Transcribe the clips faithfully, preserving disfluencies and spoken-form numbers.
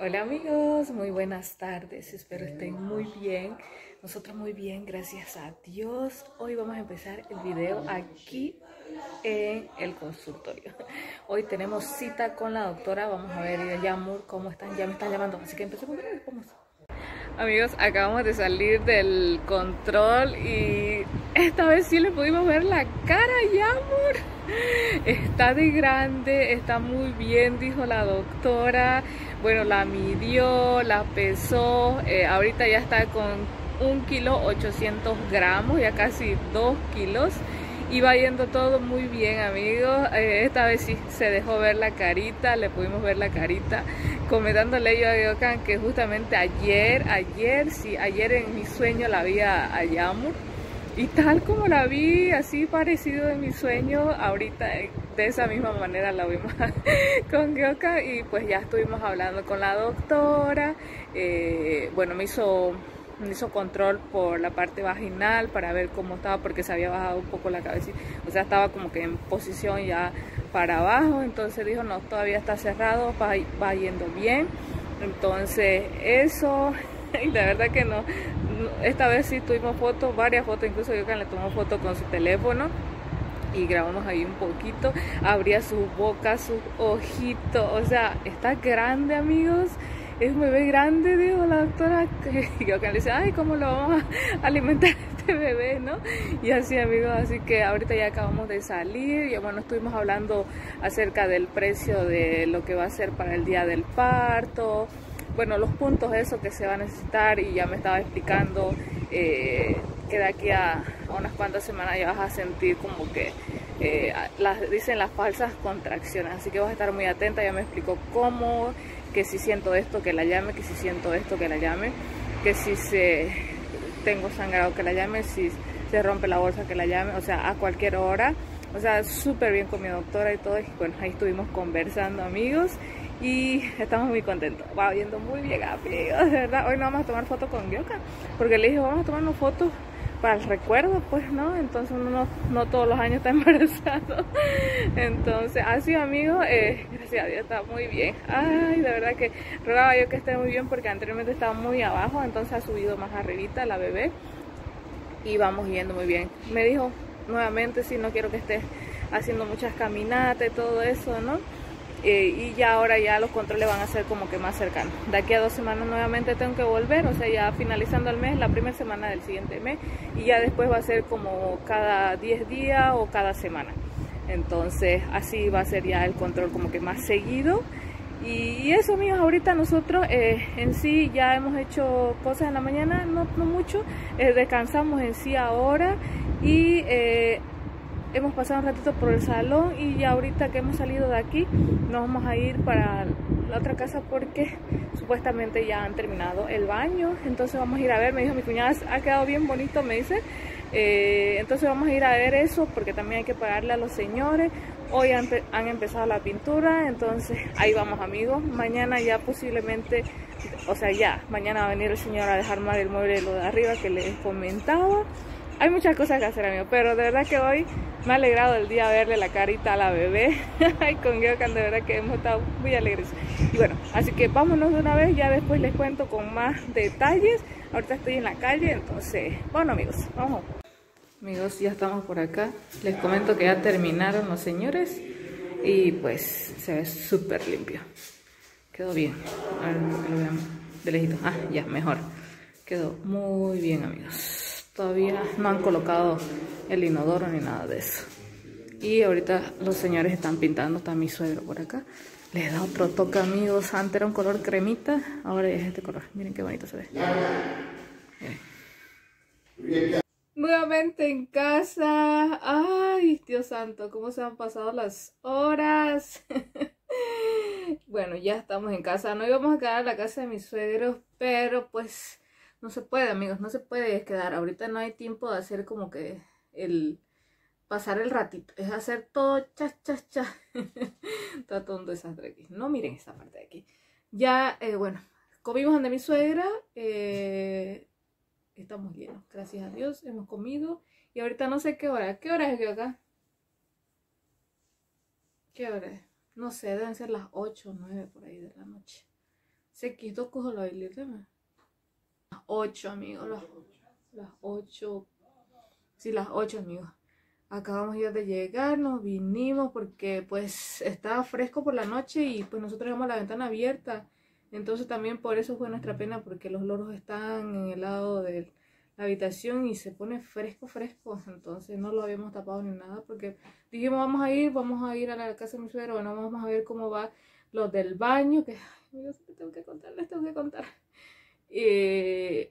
Hola amigos, muy buenas tardes, espero estén muy bien. Nosotros muy bien, gracias a Dios. Hoy vamos a empezar el video aquí en el consultorio. Hoy tenemos cita con la doctora, vamos a ver Yamur cómo están, ya me están llamando, así que empecemos. Vamos. Amigos, acabamos de salir del control y esta vez sí le pudimos ver la cara a Yamur. Está de grande, está muy bien, dijo la doctora. Bueno, la midió, la pesó, eh, ahorita ya está con un kilo ochocientos gramos, ya casi dos kilos. Y va yendo todo muy bien, amigos. Eh, esta vez sí se dejó ver la carita, le pudimos ver la carita. Comentándole yo a Gyokan que justamente ayer, ayer, sí, ayer en mi sueño la vi a, a Yamur. Y tal como la vi, así parecido en mi sueño, ahorita de esa misma manera la vimos con Gyokan. Y pues ya estuvimos hablando con la doctora. Eh, bueno, me hizo... me hizo control por la parte vaginal para ver cómo estaba, porque se había bajado un poco la cabecita, o sea, estaba como que en posición ya para abajo. Entonces dijo, no, todavía está cerrado, va, va yendo bien. Entonces eso, y la verdad que no, esta vez sí tuvimos fotos, varias fotos, incluso yo que le tomó foto con su teléfono y grabamos ahí un poquito. Abría su boca, su ojito, o sea, está grande, amigos. Es un bebé grande, dijo la doctora. Y yo que le dice, ay, ¿cómo lo vamos a alimentar a este bebé, no? Y así, amigos, así que ahorita ya acabamos de salir. Y bueno, estuvimos hablando acerca del precio de lo que va a ser para el día del parto. Bueno, los puntos eso que se va a necesitar, y ya me estaba explicando eh, que de aquí a, a unas cuantas semanas ya vas a sentir como que eh, las, dicen las falsas contracciones, así que vas a estar muy atenta. Ya me explicó cómo, que si siento esto que la llame, que si siento esto que la llame, que si se tengo sangrado que la llame, si se rompe la bolsa que la llame, o sea, a cualquier hora. O sea, súper bien con mi doctora y todo. Y bueno, ahí estuvimos conversando, amigos, y estamos muy contentos. Va viendo muy bien, amigos, de verdad. Hoy no vamos a tomar fotos con Gyokan, porque le dije, vamos a tomarnos fotos para el recuerdo, pues, ¿no? Entonces uno no, no todos los años está embarazado. Entonces, así, amigos, eh, gracias a Dios está muy bien. Ay, de verdad que rogaba yo que esté muy bien, porque anteriormente estaba muy abajo, entonces ha subido más arribita la bebé y vamos yendo muy bien. Me dijo nuevamente, si no quiero que esté haciendo muchas caminatas y todo eso, ¿no? Eh, y ya ahora ya los controles van a ser como que más cercanos. De aquí a dos semanas nuevamente tengo que volver, o sea, ya finalizando el mes, la primera semana del siguiente mes, y ya después va a ser como cada diez días o cada semana. Entonces así va a ser ya el control como que más seguido. Y eso, amigos, ahorita nosotros eh, en sí ya hemos hecho cosas en la mañana, no, no mucho, eh, descansamos en sí ahora, y eh, hemos pasado un ratito por el salón, y ya ahorita que hemos salido de aquí nos vamos a ir para la otra casa, porque supuestamente ya han terminado el baño. Entonces vamos a ir a ver, me dijo mi cuñada, ha quedado bien bonito, me dice. Eh, entonces vamos a ir a ver eso, porque también hay que pagarle a los señores. Hoy han, han empezado la pintura, entonces ahí vamos, amigos. Mañana ya posiblemente, o sea, ya mañana va a venir el señor a dejar más el mueble de lo de arriba que les comentaba. Hay muchas cosas que hacer, amigos, pero de verdad que hoy me ha alegrado el día verle la carita a la bebé. Y con Gyokan de verdad que hemos estado muy alegres. Y bueno, así que vámonos de una vez, ya después les cuento con más detalles. Ahorita estoy en la calle, entonces, bueno, amigos, vamos. Amigos, ya estamos por acá. Les comento que ya terminaron los señores y pues se ve súper limpio. Quedó bien. A ver, que lo vean de lejito. Ah, ya, mejor. Quedó muy bien, amigos. Todavía no han colocado el inodoro ni nada de eso. Y ahorita los señores están pintando. Está mi suegro por acá. Les da otro toque, amigos. Antes era un color cremita, ahora es este color. Miren qué bonito se ve. Miren. Nuevamente en casa. Ay, Dios santo, cómo se han pasado las horas. Bueno, ya estamos en casa. No íbamos a quedar en la casa de mis suegros, pero pues no se puede, amigos, no se puede quedar. Ahorita no hay tiempo de hacer como que el pasar el ratito. Es hacer todo cha, cha, cha. Está todo un desastre aquí. No miren esta parte de aquí. Ya, eh, bueno, comimos donde mi suegra. Eh... Estamos llenos, gracias a Dios, hemos comido. Y ahorita no sé qué hora. ¿Qué hora es que acá? ¿Qué hora es? No sé, deben ser las ocho o nueve por ahí de la noche. Se quitó cojo la habilidad. Las ocho, amigos. Las, las ocho. Sí, las ocho, amigos. Acabamos ya de llegar, nos vinimos porque pues estaba fresco por la noche y pues nosotros dejamos la ventana abierta. Entonces también por eso fue nuestra pena, porque los loros están en el lado de la habitación y se pone fresco, fresco. Entonces no lo habíamos tapado ni nada porque dijimos vamos a ir, vamos a ir a la casa de mi suegro, bueno, vamos a ver cómo va los del baño, que ay, amigos, les tengo que contar, les tengo que contar. Eh,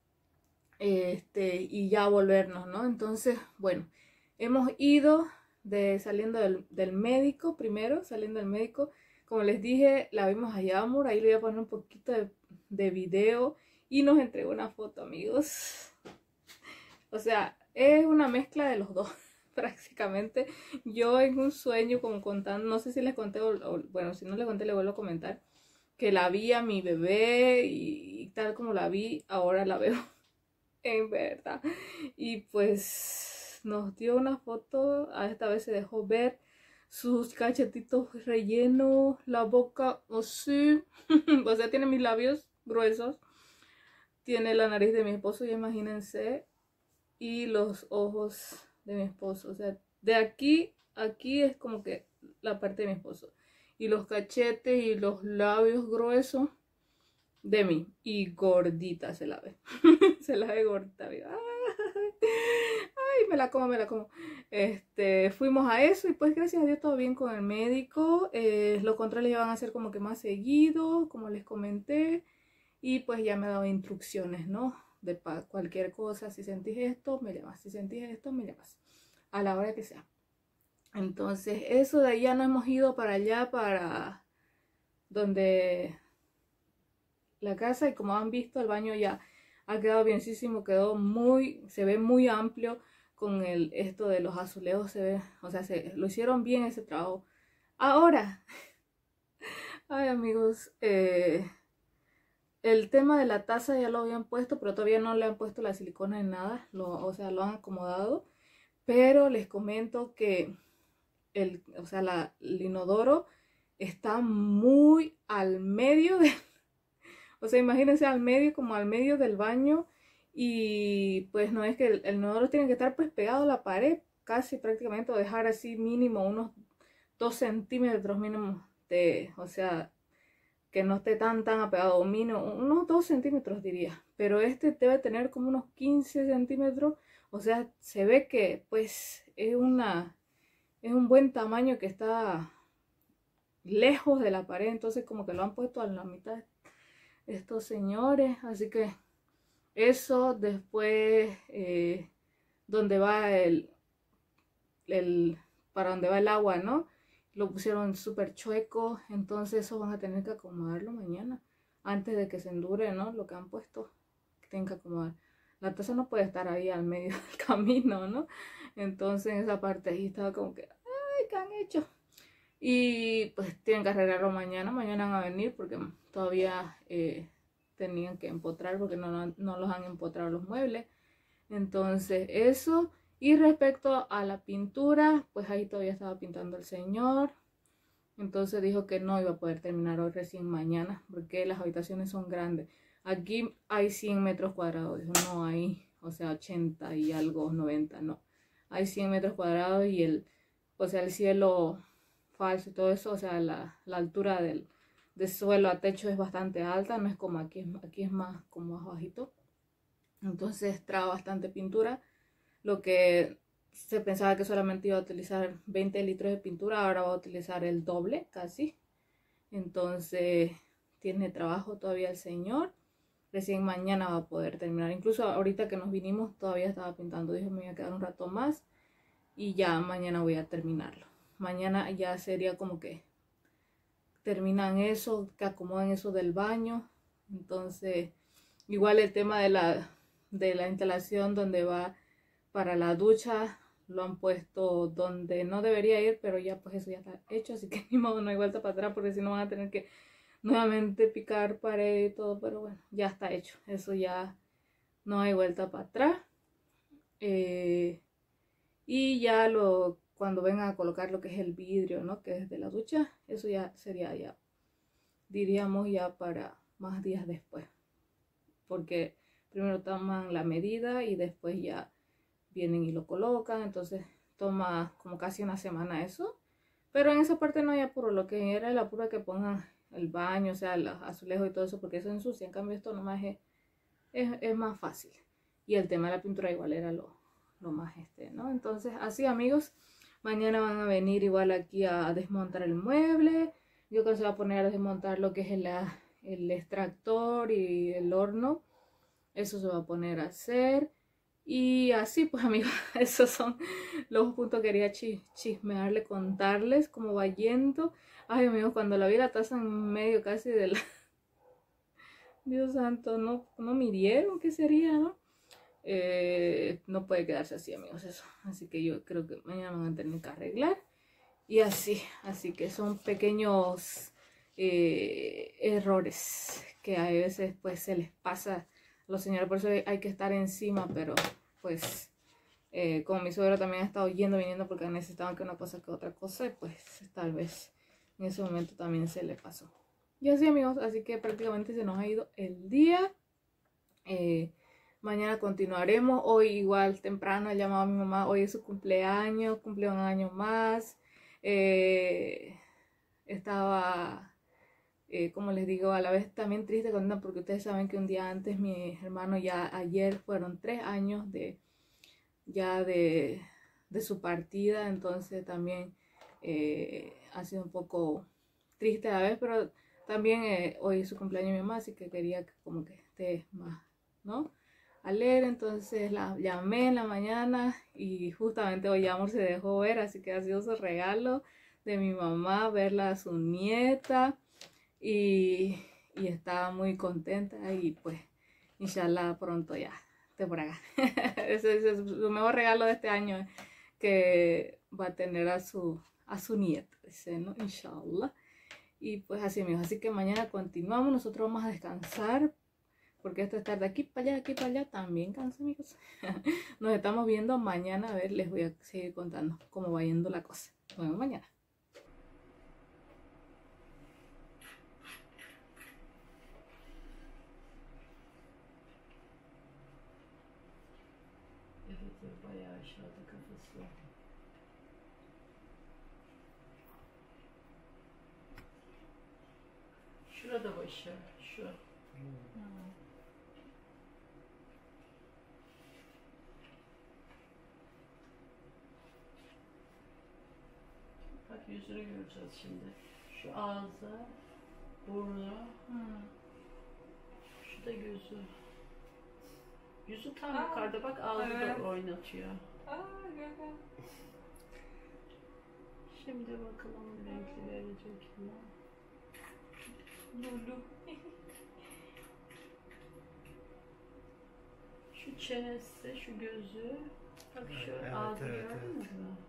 este, y ya volvernos, ¿no? Entonces, bueno. Hemos ido de, saliendo del, del médico, primero saliendo del médico, como les dije, la vimos a Yamur, ahí le voy a poner un poquito de, de video y nos entregó una foto, amigos. O sea, es una mezcla de los dos, prácticamente. Yo en un sueño, como contando, no sé si les conté, o, o, bueno, si no les conté, les vuelvo a comentar, que la vi a mi bebé y, y tal como la vi, ahora la veo en verdad. Y pues nos dio una foto, a esta vez se dejó ver sus cachetitos rellenos, la boca así, o sea, tiene mis labios gruesos, tiene la nariz de mi esposo, ya imagínense, y los ojos de mi esposo, o sea, de aquí a aquí es como que la parte de mi esposo, y los cachetes y los labios gruesos de mí, y gordita se la ve, se la ve gordita, ¡ay! Ay, me la como, me la como. Este, fuimos a eso y pues gracias a Dios todo bien con el médico. Eh, los controles ya van a ser como que más seguidos, como les comenté. Y pues ya me ha dado instrucciones, ¿no? De pa cualquier cosa, si sentís esto, me llamas. Si sentís esto, me llamas. A la hora que sea. Entonces, eso de ahí ya no hemos ido para allá, para donde la casa. Y como han visto, el baño ya ha quedado bienísimo, quedó muy, se ve muy amplio. Con el, esto de los azulejos se ve, o sea, se, lo hicieron bien ese trabajo. Ahora, ay amigos, eh, el tema de la taza ya lo habían puesto, pero todavía no le han puesto la silicona en nada, lo, o sea, lo han acomodado. Pero les comento que el, o sea, la, el inodoro está muy al medio de, o sea, imagínense al medio, como al medio del baño. Y pues no es que el, el inodoro tiene que estar pues pegado a la pared, casi prácticamente, o dejar así mínimo unos dos centímetros mínimo de, o sea, que no esté tan tan apegado, mínimo, unos dos centímetros diría, pero este debe tener como unos quince centímetros, o sea, se ve que pues es una, es un buen tamaño que está lejos de la pared, entonces como que lo han puesto a la mitad estos señores, así que eso. Después eh, donde va el, el, para donde va el agua, ¿no? Lo pusieron súper chueco, entonces eso van a tener que acomodarlo mañana, antes de que se endure, ¿no? Lo que han puesto, que tienen que acomodar. La taza no puede estar ahí al medio del camino, ¿no? Entonces en esa parte ahí estaba como que, ay, ¿qué han hecho? Y pues tienen que arreglarlo mañana, mañana van a venir porque todavía... Eh, tenían que empotrar porque no, no, no los han empotrado los muebles. Entonces eso. Y respecto a la pintura, pues ahí todavía estaba pintando el señor. Entonces dijo que no iba a poder terminar hoy, recién mañana, porque las habitaciones son grandes. Aquí hay cien metros cuadrados, dijo, no hay, o sea, ochenta y algo, noventa, no. Hay cien metros cuadrados y el, o sea, el cielo falso y todo eso, o sea, la, la altura del de suelo a techo es bastante alta, no es como aquí, aquí es más como más bajito. Entonces trae bastante pintura. Lo que se pensaba que solamente iba a utilizar veinte litros de pintura, ahora va a utilizar el doble casi. Entonces tiene trabajo todavía el señor. Recién mañana va a poder terminar. Incluso ahorita que nos vinimos todavía estaba pintando. Dijo me voy a quedar un rato más y ya mañana voy a terminarlo. Mañana ya sería como que terminan eso, que acomodan eso del baño. Entonces igual el tema de la de la instalación donde va para la ducha lo han puesto donde no debería ir, pero ya pues eso ya está hecho, así que ni modo, no hay vuelta para atrás porque si no van a tener que nuevamente picar pared y todo, pero bueno, ya está hecho, eso ya no hay vuelta para atrás. Eh, y ya lo cuando vengan a colocar lo que es el vidrio, ¿no? Que es de la ducha, eso ya sería ya, diríamos ya para más días después, porque primero toman la medida y después ya vienen y lo colocan, entonces toma como casi una semana eso, pero en esa parte no hay apuro, lo que era el apuro es que pongan el baño, o sea, los azulejos y todo eso, porque eso ensucia, en cambio esto nomás es, es, es más fácil, y el tema de la pintura igual era lo, lo más este, ¿no? Entonces así, amigos, mañana van a venir igual aquí a desmontar el mueble, yo creo que se va a poner a desmontar lo que es el, el extractor y el horno, eso se va a poner a hacer. Y así pues, amigos, esos son los puntos que quería chis chismearles, contarles cómo va yendo. Ay, amigos, cuando la vi la taza en medio casi de la... Dios santo, no, no midieron, ¿qué sería, no? Eh, no puede quedarse así, amigos, eso. Así que yo creo que mañana van a tener que arreglar. Y así, así que son pequeños eh, errores que a veces pues se les pasa a los señores, por eso hay que estar encima, pero pues eh, como mi suegro también ha estado yendo, viniendo porque necesitaban que una cosa que otra cosa, y pues tal vez en ese momento también se le pasó. Y así, amigos, así que prácticamente se nos ha ido el día. Eh, mañana continuaremos, hoy igual temprano he llamado a mi mamá, hoy es su cumpleaños, cumple un año más. Eh, estaba, eh, como les digo, a la vez también triste, contenta, porque ustedes saben que un día antes mi hermano, ya ayer fueron tres años de ya de, de su partida, entonces también eh, ha sido un poco triste a la vez, pero también eh, hoy es su cumpleaños de mi mamá, así que quería que como que esté más, ¿no?, alegre. Entonces la llamé en la mañana y justamente hoy Amor se dejó ver, así que ha sido su regalo de mi mamá, verla a su nieta, y, y estaba muy contenta, y pues inshallah pronto ya esté por acá. Ese, ese es su mejor regalo de este año, que va a tener a su, a su nieta, ese, ¿no? Inshallah. Y pues así, amigos, así que mañana continuamos, nosotros vamos a descansar, porque esto estar de aquí para allá, de aquí para allá, también cansa, amigos. Nos estamos viendo mañana, a ver, les voy a seguir contando cómo va yendo la cosa. Nos vemos mañana. Şurada başı, şu. Hmm. Bak yüzünü göreceğiz şimdi. Şu ağzı, burnu, hmm. Şu da gözü. Yüzü tam aa, yukarıda, bak ağzı evet. Da oynatıyor. Aa, güzel. Şimdi bakalım renkli verecek mi? Lulu. Şu çenesi, şu gözü, bak şu evet, ağzı evet, gördün evet. mü?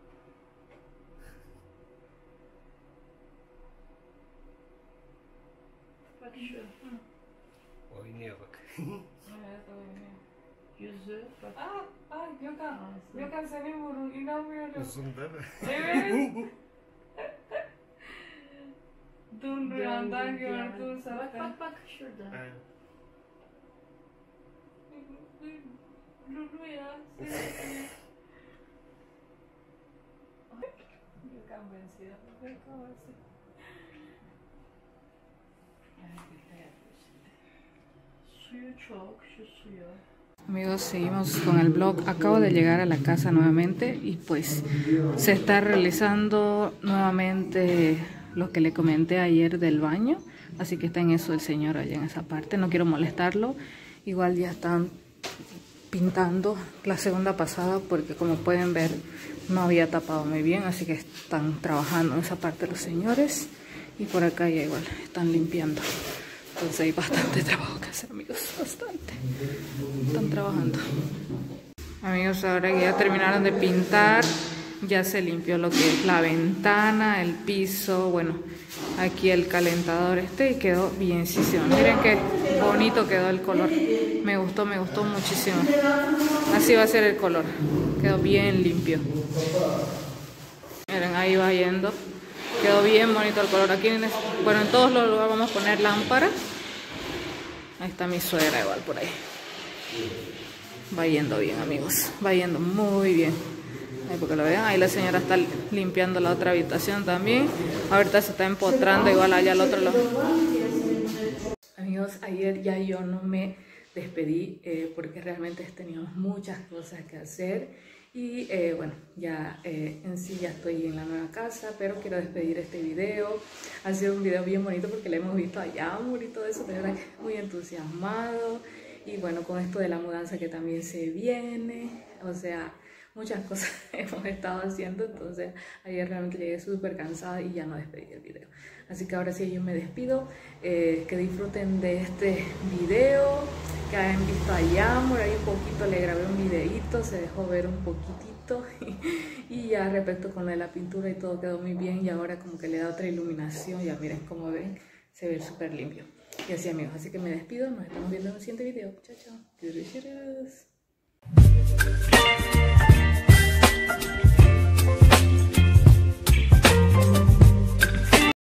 Bak şu. Hı. Oynuyor bak. Evet, oynuyor. Yüzü, bak. Aa, aa Gökhan. Ağzı. Gökhan senin burun, inanmıyorum. Uzun değil mi? Evet. Dün rüyandan gördüm zaten. Bak bak bak şurada. Evet. Lulu ya. Gökhan benziyor. Gökhan benziyor. Suyu çok, şu suyu. Amigos, seguimos con el vlog. Acabo de llegar a la casa nuevamente y pues se está realizando nuevamente lo que le comenté ayer del baño, así que está en eso el señor allá en esa parte. No quiero molestarlo, igual ya están pintando la segunda pasada porque como pueden ver no había tapado muy bien, así que están trabajando en esa parte los señores, y por acá ya igual están limpiando. Entonces hay bastante trabajo que hacer, amigos, bastante. Están trabajando. Amigos, ahora que ya terminaron de pintar, ya se limpió lo que es la ventana, el piso, bueno, aquí el calentador este, y quedó bienísimo. Miren qué bonito quedó el color. Me gustó, me gustó muchísimo. Así va a ser el color. Quedó bien limpio. Miren, ahí va yendo. Quedó bien bonito el color. Aquí, bueno, en todos los lugares vamos a poner lámparas. Ahí está mi suegra igual por ahí. Va yendo bien, amigos. Va yendo muy bien. Ahí porque lo vean, ahí la señora está limpiando la otra habitación también. Ahorita se está empotrando igual allá al otro lado. Amigos, ayer ya yo no me despedí eh, porque realmente teníamos muchas cosas que hacer. Y eh, bueno, ya eh, en sí ya estoy en la nueva casa, pero quiero despedir este video. Ha sido un video bien bonito porque le hemos visto allá amor y todo eso, de verdad que muy entusiasmado. Y bueno, con esto de la mudanza que también se viene, o sea, muchas cosas hemos estado haciendo. Entonces ayer realmente llegué súper cansada y ya no despedí el video. Así que ahora sí yo me despido, eh, que disfruten de este video, que hayan visto allá amor, ahí un poquito le grabé un videito, se dejó ver un poquitito y, y ya respecto con lo de la pintura y todo quedó muy bien y ahora como que le da otra iluminación, ya miren como ven, se ve súper limpio. Y así amigos, así que me despido, nos estamos viendo en el siguiente video, chao chao.